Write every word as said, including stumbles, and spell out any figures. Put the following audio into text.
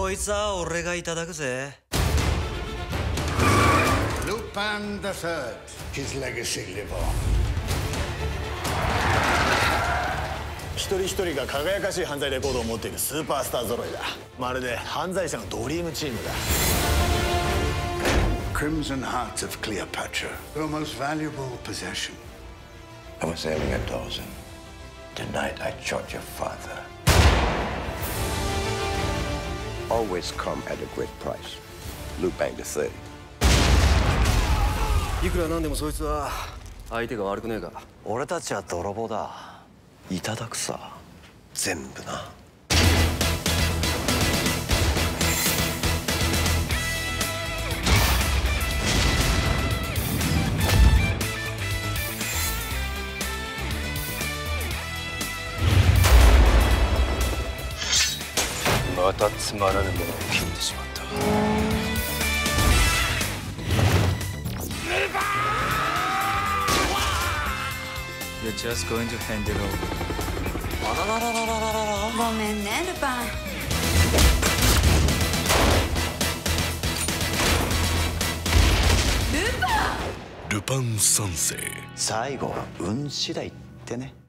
こいつは俺がいただくぜ。 Lupin the Third, his legacy live on. 一人一人が輝かしい犯罪レコードを持っているスーパースター揃いだ。まるで犯罪者のドリームチームだ。 Crimson Heart of Cleopatra, your most valuable possession. I was aiming a dozen. Tonight I shot your father. Always come at a great price. Lupin the Third. いくらなんでもそいつは相手が悪くねえか。俺たちは泥棒だ。いただくさ、全部な。またつまらぬものを聞いてしまった。 You're just going to hand it over. あららららららら。 ごめんね、ルパン。ルパン。 ルパン三世。 最後は運次第ってね。